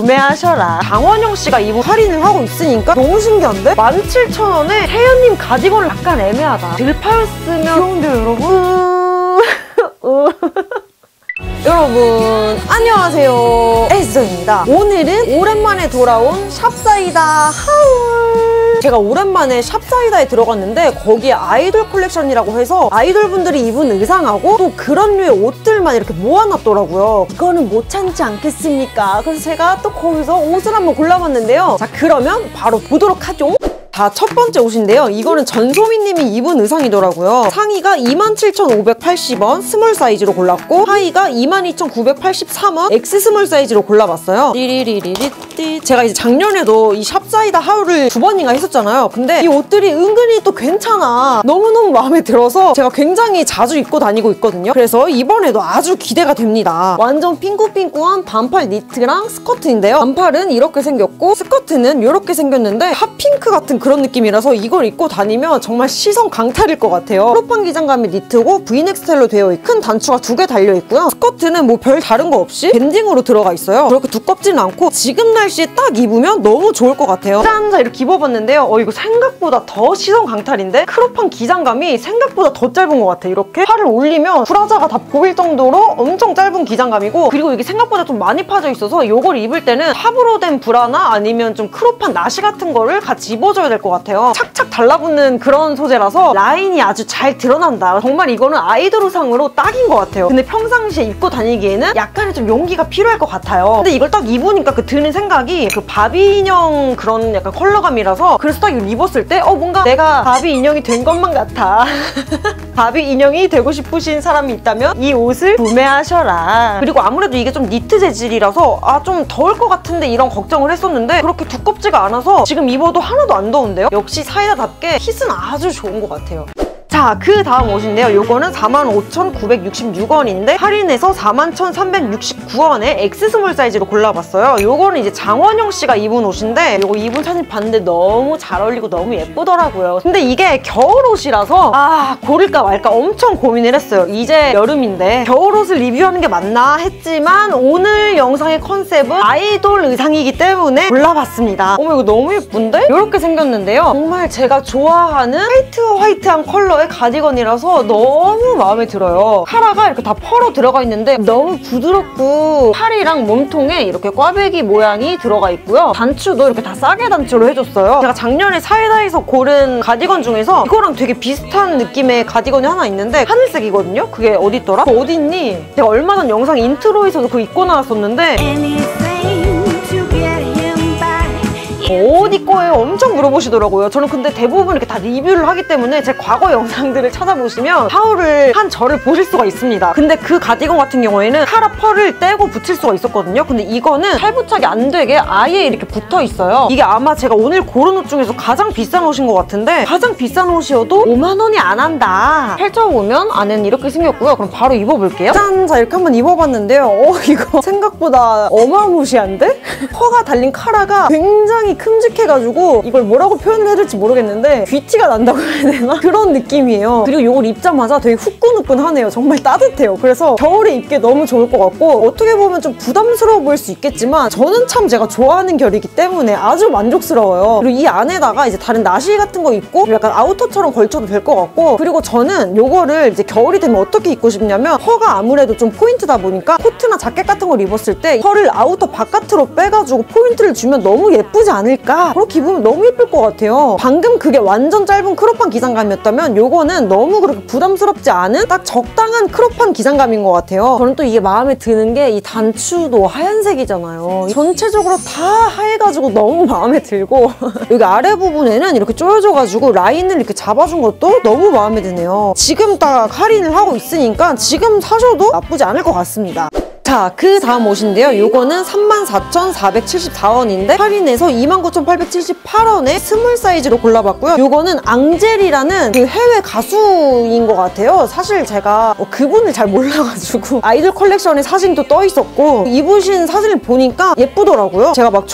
구매하셔라. 장원영 씨가 입은 할인을 하고 있으니까 너무 신기한데? 17,000원에 혜연님 가디건은 약간 애매하다. 들파였으면 귀여운데요, 여러분? 여러분 안녕하세요, 에스더입니다. 오늘은 오랜만에 돌아온 샵사이다 하울. 제가 오랜만에 샵사이다에 들어갔는데 거기에 아이돌 컬렉션이라고 해서 아이돌분들이 입은 의상하고 또 그런 류의 옷들만 이렇게 모아놨더라고요. 이거는 못 참지 않겠습니까? 그래서 제가 또 거기서 옷을 한번 골라봤는데요. 자, 그러면 바로 보도록 하죠. 자, 첫 번째 옷인데요. 이거는 전소민님이 입은 의상이더라고요. 상의가 27,580원 스몰 사이즈로 골랐고 하의가 22,983원 X 스몰 사이즈로 골라봤어요. 띠리리리리띠. 제가 이제 작년에도 이 샵사이다 하울을 2번인가 했었잖아요. 근데 이 옷들이 은근히 또 괜찮아. 너무너무 마음에 들어서 제가 굉장히 자주 입고 다니고 있거든요. 그래서 이번에도 아주 기대가 됩니다. 완전 핑크핑크한 반팔 니트랑 스커트인데요. 반팔은 이렇게 생겼고 스커트는 이렇게 생겼는데 핫핑크 같은 그런 느낌이라서 이걸 입고 다니면 정말 시선 강탈일 것 같아요. 크롭한 기장감의 니트고 브이넥 스타일로 되어 있고 큰 단추가 2개 달려있고요. 스커트는 뭐 별 다른 거 없이 밴딩으로 들어가 있어요. 그렇게 두껍지는 않고 지금 날씨에 딱 입으면 너무 좋을 것 같아요. 짠! 자, 이렇게 입어봤는데요. 이거 생각보다 더 시선 강탈인데? 크롭한 기장감이 생각보다 더 짧은 것 같아요. 이렇게 팔을 올리면 브라자가 다 보일 정도로 엄청 짧은 기장감이고, 그리고 이게 생각보다 좀 많이 파져 있어서 이걸 입을 때는 탑으로 된 브라나 아니면 좀 크롭한 나시 같은 거를 같이 입어줘야 될 것 같아요. 착착 달라붙는 그런 소재라서 라인이 아주 잘 드러난다. 정말 이거는 아이돌 의상으로 딱인 것 같아요. 근데 평상시에 입고 다니기에는 약간의 좀 용기가 필요할 것 같아요. 근데 이걸 딱 입으니까 그 드는 생각이 그 바비 인형 그런 약간 컬러감이라서, 그래서 딱 이걸 입었을 때 뭔가 내가 바비 인형이 된 것만 같아. 바비 인형이 되고 싶으신 사람이 있다면 이 옷을 구매하셔라. 그리고 아무래도 이게 좀 니트 재질이라서 좀 더울 것 같은데 이런 걱정을 했었는데 그렇게 두껍지가 않아서 지금 입어도 하나도 안 더운데요? 역시 사이다답게 핏은 아주 좋은 것 같아요. 자, 그 다음 옷인데요. 요거는 45,966원인데 할인해서 41,369원에 X 스몰 사이즈로 골라봤어요. 요거는 이제 장원영 씨가 입은 옷인데 요거 입은 사진 봤는데 너무 잘 어울리고 너무 예쁘더라고요. 근데 이게 겨울 옷이라서 고를까 말까 엄청 고민을 했어요. 이제 여름인데 겨울 옷을 리뷰하는 게 맞나 했지만 오늘 영상의 컨셉은 아이돌 의상이기 때문에 골라봤습니다. 어머, 이거 너무 예쁜데? 이렇게 생겼는데요. 정말 제가 좋아하는 화이트한 컬러의 가디건이라서 너무 마음에 들어요. 카라가 이렇게 다 펄어 들어가 있는데 너무 부드럽고 팔이랑 몸통에 이렇게 꽈배기 모양이 들어가 있고요. 단추도 이렇게 다 싸게 단추로 해줬어요. 제가 작년에 사이다에서 고른 가디건 중에서 이거랑 되게 비슷한 느낌의 가디건이 하나 있는데 하늘색이거든요? 그게 어딨더라? 그거 어딨니? 제가 얼마 전 영상 인트로에서도 그거 입고 나왔었는데 어디 거예요? 엄청 물어보시더라고요. 저는 근데 대부분 이렇게 다 리뷰를 하기 때문에 제 과거 영상들을 찾아보시면 하울을 한 저를 보실 수가 있습니다. 근데 그 가디건 같은 경우에는 카라 펄을 떼고 붙일 수가 있었거든요. 근데 이거는 탈부착이 안 되게 아예 이렇게 붙어 있어요. 이게 아마 제가 오늘 고른 옷 중에서 가장 비싼 옷인 것 같은데 가장 비싼 옷이어도 5만 원이 안 한다. 펼쳐보면 안에는 이렇게 생겼고요. 그럼 바로 입어볼게요. 짠! 자, 이렇게 한번 입어봤는데요. 이거 생각보다 어마무시한데? 펄가 달린 카라가 굉장히 큼직해가지고 이걸 뭐라고 표현을 해야 될지 모르겠는데 귀티가 난다고 해야 되나? 그런 느낌이에요. 그리고 이걸 입자마자 되게 후끈후끈하네요. 정말 따뜻해요. 그래서 겨울에 입기 너무 좋을 것 같고 어떻게 보면 좀 부담스러워 보일 수 있겠지만 저는 참 제가 좋아하는 결이기 때문에 아주 만족스러워요. 그리고 이 안에다가 이제 다른 나시 같은 거 입고 약간 아우터처럼 걸쳐도 될 것 같고, 그리고 저는 요거를 이제 겨울이 되면 어떻게 입고 싶냐면 펄가 아무래도 좀 포인트다 보니까 코트나 자켓 같은 걸 입었을 때 펄을 아우터 바깥으로 빼가지고 포인트를 주면 너무 예쁘지 않을까? 그렇게 입으면 너무 예쁠 것 같아요. 방금 그게 완전 짧은 크롭한 기장감이었다면 요거는 너무 그렇게 부담스럽지 않은 딱 적당한 크롭한 기장감인 것 같아요. 저는 또 이게 마음에 드는 게 이 단추도 하얀색이잖아요. 전체적으로 다 하얘가지고 너무 마음에 들고 여기 아래 부분에는 이렇게 조여져가지고 라인을 이렇게 잡아준 것도 너무 마음에 드네요. 지금 딱 할인을 하고 있으니까 지금 사셔도 나쁘지 않을 것 같습니다. 자, 그 다음 옷인데요. 요거는 34,474원인데 할인해서 29,878원에 스몰 사이즈로 골라봤고요. 요거는 앙젤이라는 그 해외 가수인 것 같아요. 사실 제가 그분을 잘 몰라가지고 아이돌 컬렉션에 사진도 떠 있었고 입으신 사진을 보니까 예쁘더라고요. 제가 막 초록색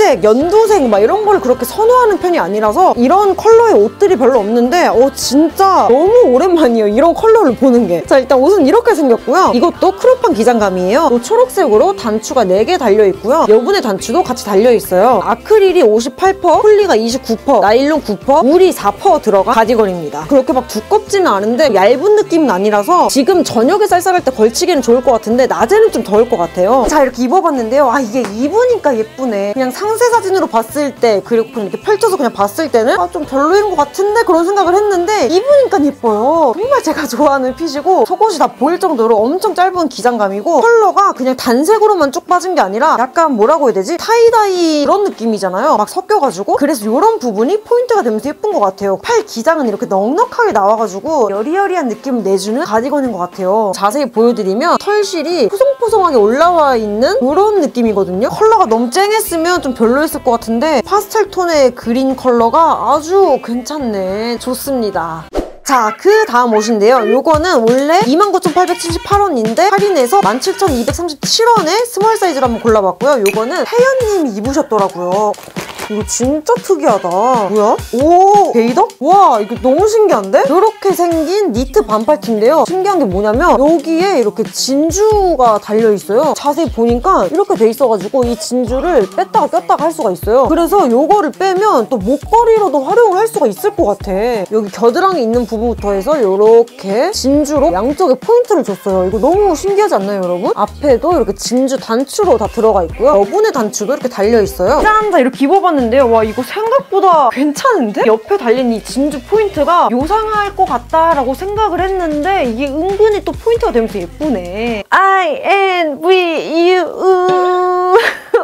핑크색, 연두색 막 이런 걸 그렇게 선호하는 편이 아니라서 이런 컬러의 옷들이 별로 없는데 진짜 너무 오랜만이에요, 이런 컬러를 보는 게. 자, 일단 옷은 이렇게 생겼고요. 이것도 크롭한 기장감이에요. 또 초록색으로 단추가 4개 달려있고요. 여분의 단추도 같이 달려있어요. 아크릴이 58%, 폴리가 29%, 나일론 9%, 울이 4% 들어간 가디건입니다. 그렇게 막 두껍지는 않은데 얇은 느낌은 아니라서 지금 저녁에 쌀쌀할 때 걸치기는 좋을 것 같은데 낮에는 좀 더울 것 같아요. 자, 이렇게 입어봤는데요. 이게 입으니까 예쁘네. 그냥 상세 사진으로 봤을 때, 그리고 그냥 이렇게 펼쳐서 그냥 봤을 때는 좀 별로인 것 같은데 그런 생각을 했는데 입으니까 예뻐요. 정말 제가 좋아하는 핏이고 속옷이 다 보일 정도로 엄청 짧은 기장감이고, 컬러가 그냥 단색으로만 쭉 빠진 게 아니라 약간 뭐라고 해야 되지? 타이다이 그런 느낌이잖아요. 막 섞여가지고. 그래서 이런 부분이 포인트가 되면서 예쁜 것 같아요. 팔 기장은 이렇게 넉넉하게 나와가지고 여리여리한 느낌을 내주는 가디건인 것 같아요. 자세히 보여드리면 털실이 포송포송하게 올라와 있는 그런 느낌이거든요. 컬러가 너무 쨍했으면 좀 별로였을 것 같은데 파스텔 톤의 그린 컬러가 아주 괜찮네. 좋습니다. 자, 그 다음 옷인데요. 요거는 원래 29,878원인데 할인해서 17,237원에 스몰 사이즈로 한번 골라봤고요. 요거는 혜연님이 입으셨더라고요. 이거 진짜 특이하다. 뭐야? 오, 베이덕? 와, 이거 너무 신기한데? 이렇게 생긴 니트 반팔티인데요. 신기한 게 뭐냐면 여기에 이렇게 진주가 달려있어요. 자세히 보니까 이렇게 돼 있어가지고 이 진주를 뺐다가 꼈다가 할 수가 있어요. 그래서 요거를 빼면 또 목걸이로도 활용을 할 수가 있을 것 같아. 여기 겨드랑이 있는 부분부터 해서 이렇게 진주로 양쪽에 포인트를 줬어요. 이거 너무 신기하지 않나요, 여러분? 앞에도 이렇게 진주 단추로 다 들어가 있고요. 여분의 단추도 이렇게 달려있어요. 짠! 다 이렇게 입어봤는데 와, 이거 생각보다 괜찮은데? 옆에 달린 이 진주 포인트가 요상할 것 같다라고 생각을 했는데 이게 은근히 또 포인트가 되면서 예쁘네. INVU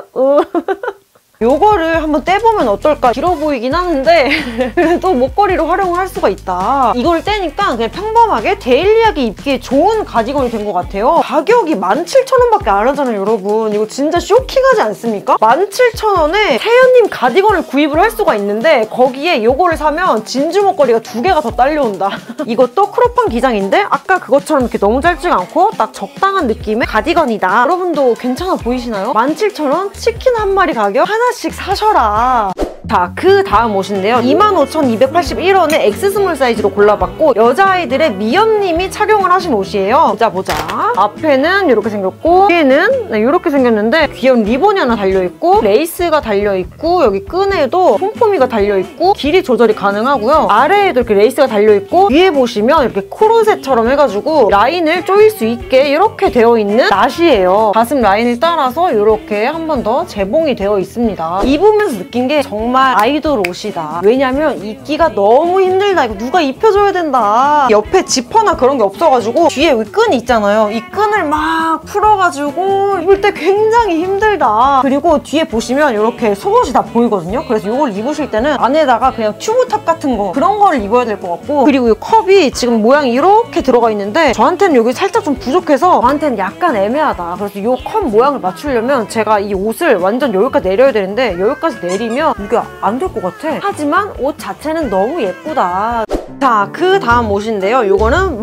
요거를 한번 떼보면 어떨까? 길어 보이긴 하는데 그래도 목걸이로 활용을 할 수가 있다. 이걸 떼니까 그냥 평범하게 데일리하게 입기에 좋은 가디건이 된 것 같아요. 가격이 17,000원밖에 안 하잖아요, 여러분. 이거 진짜 쇼킹하지 않습니까? 17,000원에 태연님 가디건을 구입을 할 수가 있는데 거기에 요거를 사면 진주 목걸이가 2개가 더 딸려온다. 이것도 크롭한 기장인데 아까 그것처럼 이렇게 너무 짧지가 않고 딱 적당한 느낌의 가디건이다. 여러분도 괜찮아 보이시나요? 17,000원 치킨 한 마리 가격 하나씩 사셔라. 자, 그 다음 옷인데요. 25,281원에 X스몰 사이즈로 골라봤고 여자아이들의 미연님이 착용을 하신 옷이에요. 보자. 앞에는 이렇게 생겼고 뒤에는 이렇게 생겼는데 귀여운 리본이 하나 달려있고 레이스가 달려있고 여기 끈에도 폼포미가 달려있고 길이 조절이 가능하고요. 아래에도 이렇게 레이스가 달려있고 위에 보시면 이렇게 코르셋처럼 해가지고 라인을 조일 수 있게 이렇게 되어 있는 나시예요. 가슴 라인을 따라서 이렇게 한 번 더 재봉이 되어 있습니다. 입으면서 느낀 게 정말 아이돌 옷이다. 왜냐면 입기가 너무 힘들다. 이거 누가 입혀줘야 된다. 옆에 지퍼나 그런 게 없어가지고 뒤에 이 끈이 있잖아요. 이 끈을 막 풀어가지고 입을 때 굉장히 힘들다. 그리고 뒤에 보시면 이렇게 속옷이 다 보이거든요. 그래서 이걸 입으실 때는 안에다가 그냥 튜브탑 같은 거 그런 거를 입어야 될 것 같고, 그리고 이 컵이 지금 모양이 이렇게 들어가 있는데 저한테는 여기 살짝 좀 부족해서 저한테는 약간 애매하다. 그래서 이 컵 모양을 맞추려면 제가 이 옷을 완전 여기까지 내려야 되는데 여기까지 내리면 이게 안 될 것 같아. 하지만 옷 자체는 너무 예쁘다. 자, 그 다음 옷인데요. 이거는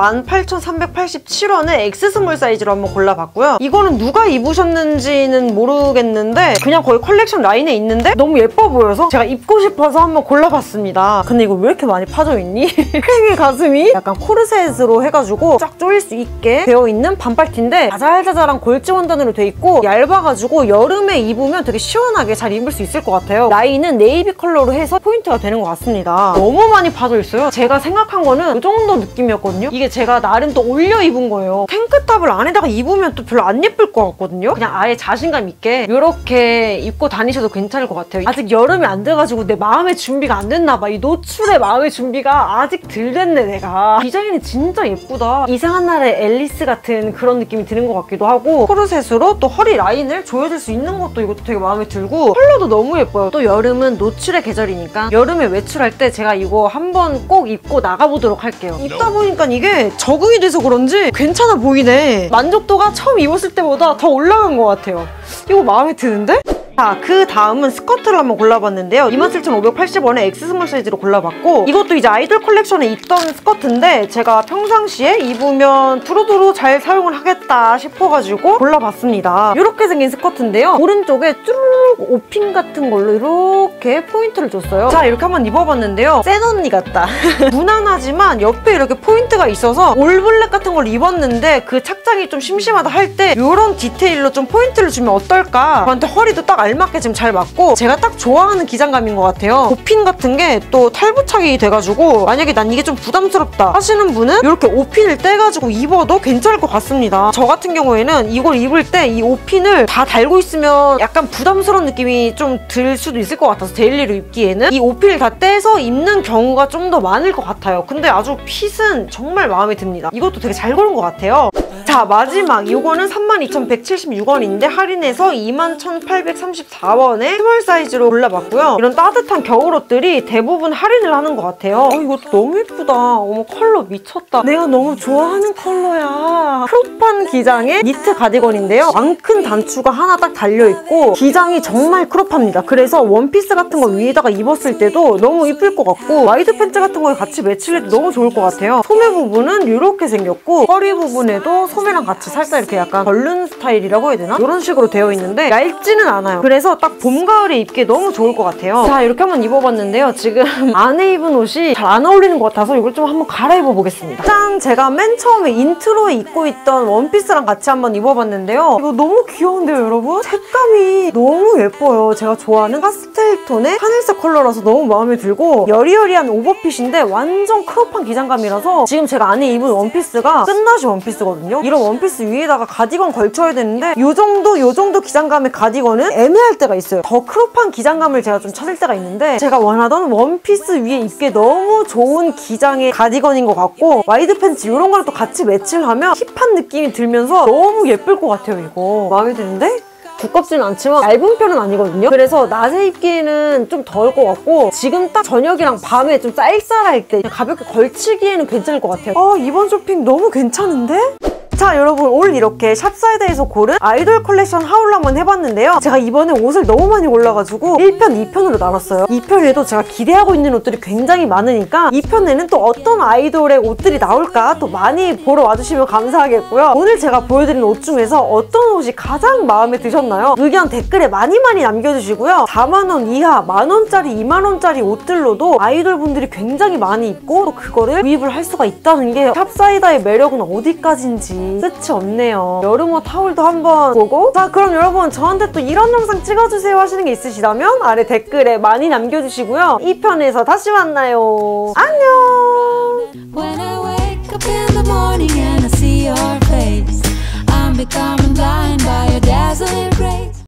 18,387원에 X스몰 사이즈로 한번 골라봤고요. 이거는 누가 입으셨는지는 모르겠는데 그냥 거의 컬렉션 라인에 있는데 너무 예뻐 보여서 제가 입고 싶어서 한번 골라봤습니다. 근데 이거 왜 이렇게 많이 파져있니? 팽이 가슴이 약간 코르셋으로 해가지고 쫙 조일 수 있게 되어 있는 반팔티인데 자잘자잘한 골지 원단으로 돼 있고 얇아가지고 여름에 입으면 되게 시원하게 잘 입을 수 있을 것 같아요. 라인은 네이비 컬러로 해서 포인트가 되는 것 같습니다. 너무 많이 파져있어요. 제가 생각한 거는 이 정도 느낌이었거든요. 이게 제가 나름 또 올려 입은 거예요. 탱크탑을 안에다가 입으면 또 별로 안 예쁠 것 같거든요. 그냥 아예 자신감 있게 이렇게 입고 다니셔도 괜찮을 것 같아요. 아직 여름이 안 돼가지고 내 마음의 준비가 안 됐나 봐. 이 노출의 마음의 준비가 아직 덜 됐네, 내가. 디자인이 진짜 예쁘다. 이상한 나라의 앨리스 같은 그런 느낌이 드는 것 같기도 하고 코르셋으로 또 허리 라인을 조여줄 수 있는 것도 이것도 되게 마음에 들고 컬러도 너무 예뻐요. 또 여름은 노출의 계절이니까 여름에 외출할 때 제가 이거 한번 꼭 입고 나가보도록 할게요. 입다 보니까 이게 적응이 돼서 그런지 괜찮아 보이네. 만족도가 처음 입었을 때보다 더 올라간 것 같아요. 이거 마음에 드는데? 자, 그 다음은 스커트를 한번 골라봤는데요. 27,580원에 X 스몰 사이즈로 골라봤고, 이것도 이제 아이돌 콜렉션에 있던 스커트인데 제가 평상시에 입으면 두루두루 잘 사용을 하겠다 싶어가지고 골라봤습니다. 이렇게 생긴 스커트인데요. 오른쪽에 쭈르륵 오핀 같은 걸로 이렇게 포인트를 줬어요. 자, 이렇게 한번 입어봤는데요. 센 언니 같다. 무난하지만 옆에 이렇게 포인트가 있어서 올블랙 같은 걸 입었는데 그 착장이 좀 심심하다 할 때 이런 디테일로 좀 포인트를 주면 어떨까? 저한테 허리도 딱 알맞게 지금 잘 맞고 제가 딱 좋아하는 기장감인 것 같아요. 오핀 같은 게 또 탈부착이 돼가지고 만약에 난 이게 좀 부담스럽다 하시는 분은 이렇게 오핀을 떼가지고 입어도 괜찮을 것 같습니다. 저 같은 경우에는 이걸 입을 때 이 오핀을 다 달고 있으면 약간 부담스러운 느낌이 좀 들 수도 있을 것 같아서 데일리로 입기에는 이 오핀을 다 떼서 입는 경우가 좀 더 많을 것 같아요. 근데 아주 핏은 정말 마음에 듭니다. 이것도 되게 잘 고른 것 같아요. 자, 마지막 이거는 32,176원인데 할인해서 21,834원에 스몰 사이즈로 골라봤고요. 이런 따뜻한 겨울옷들이 대부분 할인을 하는 것 같아요. 이것도 너무 예쁘다. 어머, 컬러 미쳤다. 내가 너무 좋아하는 컬러야. 크롭한 기장의 니트 가디건인데요. 왕큰 단추가 하나 딱 달려있고 기장이 정말 크롭합니다. 그래서 원피스 같은 거 위에다가 입었을 때도 너무 이쁠 것 같고 와이드 팬츠 같은 거에 같이 매치를 해도 너무 좋을 것 같아요. 소매 부분은 이렇게 생겼고 허리 부분에도 소매랑 같이 살짝 이렇게 약간 벌룬 스타일이라고 해야 되나? 이런 식으로 되어 있는데 얇지는 않아요. 그래서 딱 봄, 가을에 입기에 너무 좋을 것 같아요. 자, 이렇게 한번 입어봤는데요. 지금 안에 입은 옷이 잘 안 어울리는 것 같아서 이걸 좀 한번 갈아입어 보겠습니다. 짠! 제가 맨 처음에 인트로에 입고 있던 원피스랑 같이 한번 입어봤는데요. 이거 너무 귀여운데요, 여러분? 색감이 너무 예뻐요. 제가 좋아하는 파스텔 톤의 하늘색 컬러라서 너무 마음에 들고 여리여리한 오버핏인데 완전 크롭한 기장감이라서 지금 제가 안에 입은 원피스가 끝나시 원피스거든요. 이런 원피스 위에다가 가디건 걸쳐야 되는데 요 정도 기장감의 가디건은 애매할 때가 있어요. 더 크롭한 기장감을 제가 좀 찾을 때가 있는데 제가 원하던 원피스 위에 입기에 너무 좋은 기장의 가디건인 것 같고 와이드 팬츠 이런 거랑 또 같이 매치를 하면 힙한 느낌이 들면서 너무 예쁠 것 같아요. 이거 마음에 드는데? 두껍지는 않지만 얇은 편은 아니거든요. 그래서 낮에 입기에는 좀 더울 것 같고 지금 딱 저녁이랑 밤에 좀 쌀쌀할 때 가볍게 걸치기에는 괜찮을 것 같아요. 이번 쇼핑 너무 괜찮은데? 자, 여러분 오늘 이렇게 샵사이다에서 고른 아이돌 콜렉션 하울을 한번 해봤는데요. 제가 이번에 옷을 너무 많이 골라가지고 1편, 2편으로 나눴어요. 2편에도 제가 기대하고 있는 옷들이 굉장히 많으니까 2편에는 또 어떤 아이돌의 옷들이 나올까 또 많이 보러 와주시면 감사하겠고요. 오늘 제가 보여드린 옷 중에서 어떤 옷이 가장 마음에 드셨나요? 의견 댓글에 많이 남겨주시고요. 4만원 이하, 만원짜리, 2만원짜리 옷들로도 아이돌 분들이 굉장히 많이 입고 또 그거를 구입을 할 수가 있다는 게 샵사이다의 매력은 어디까지인지 끝이 없네요. 여름옷 타올도 한번 보고 자, 그럼 여러분 저한테 또 이런 영상 찍어주세요 하시는 게 있으시다면 아래 댓글에 많이 남겨주시고요. 2편에서 다시 만나요. 안녕. When I wake up in the morning and I see your face, I'm becoming blind by your dazzling grace.